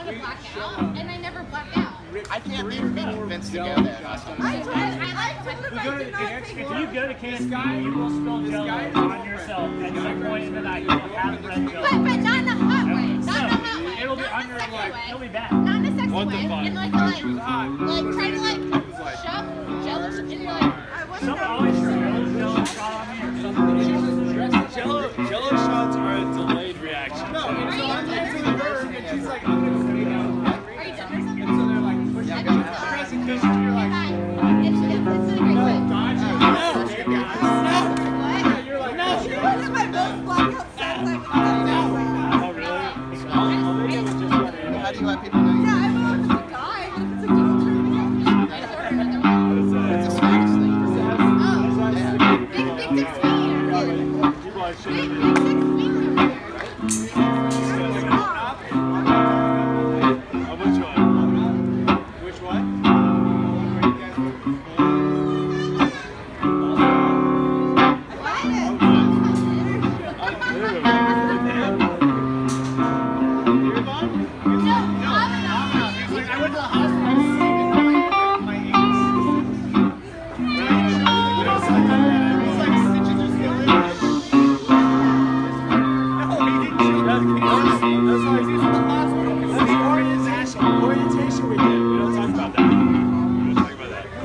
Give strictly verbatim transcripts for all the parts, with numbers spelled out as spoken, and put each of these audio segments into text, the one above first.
want to black out, and I never black out. I can't make me convinced to go there. I tried. I like to. If you go to K S P, you will spill Jello on yourself at some point in the night. You will have red Jello. But, but not in a hot way. Not in a hot way. It'll be not under in a sexy like, way. it'll be bad. Not in a sexy What the way. fuck? And like, like, like, try to like shove Jello and you're like. Some always Jello Jello shot on me or something. Jello, Jello shots are a delayed reaction. No, Are you done? and she's like, I'm going to say no. Are you done or something? And so they're like, push I it think down. so. Press and kiss and you're like, Hi. It's, it's, it's a great way. dodge it. No. No. You're like, no. One of my most blackout sets I would Oh, really? I'll make it with just one hand. How do you let people know you? Yeah, I don't know if it's a guy, but if it's a girl, It's a Spanish thing. Big, big dick swing. Big, big dick swing. Which one? Which one? Orientation we did. We don't talk about that. We don't talk about that.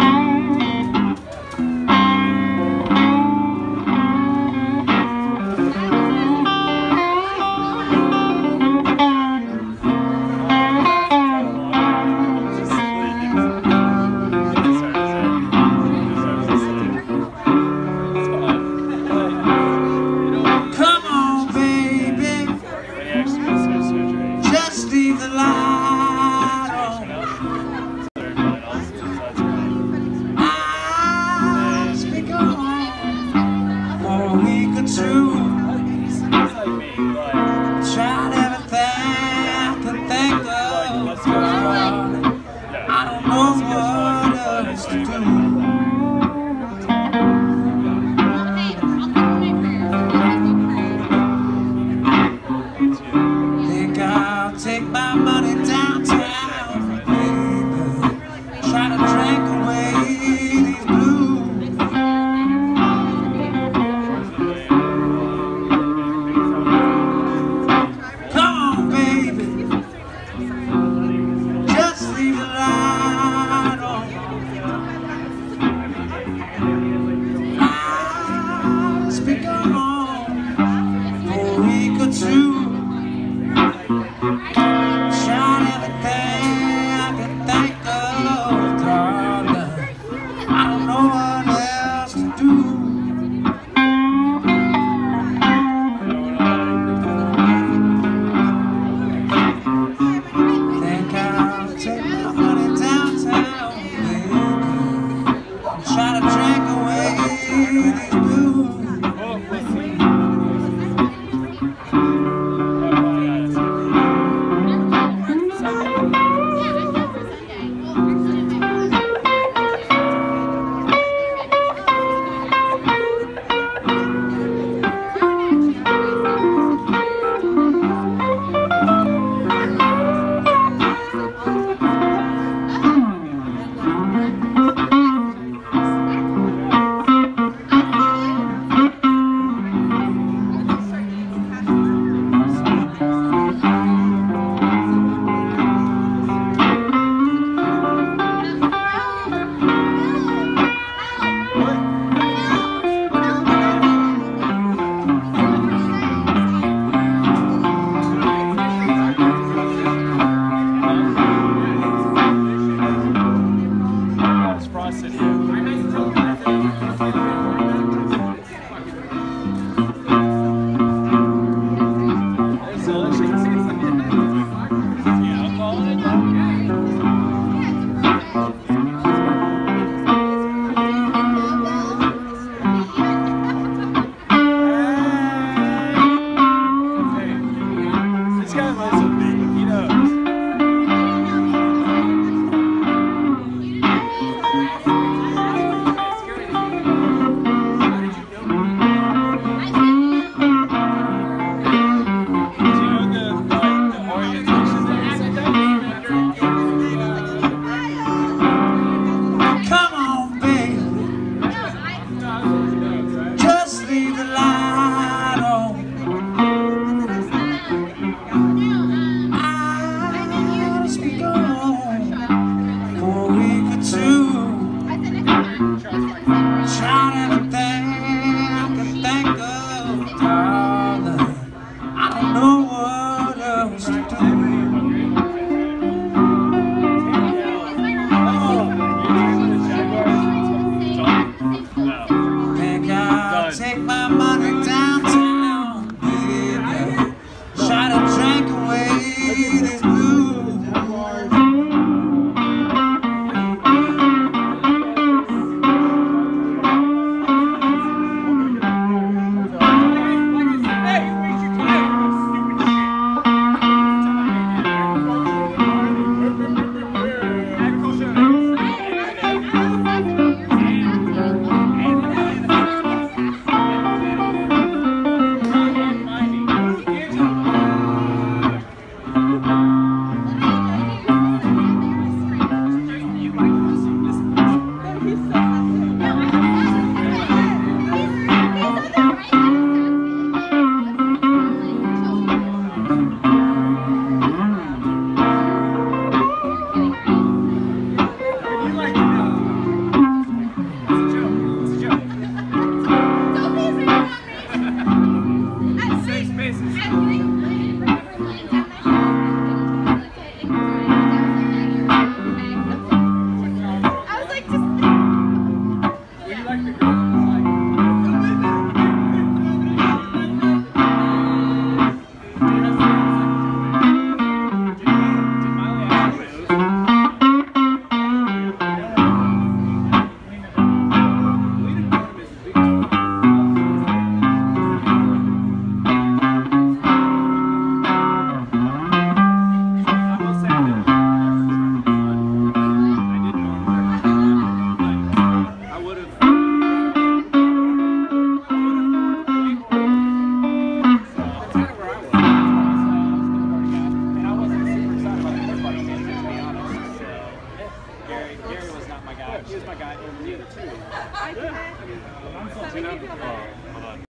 Come on, baby, just leave the light on. I'll speak on for a week or two. Tried everything I could think of. I don't know what else to do. Think I'll take my money downtown, baby. Try to drink away these blues. Come on, baby, just leave the light on. I'll speak on for a week or two. Try my guy over the other two. I did it. I'm so Seven people.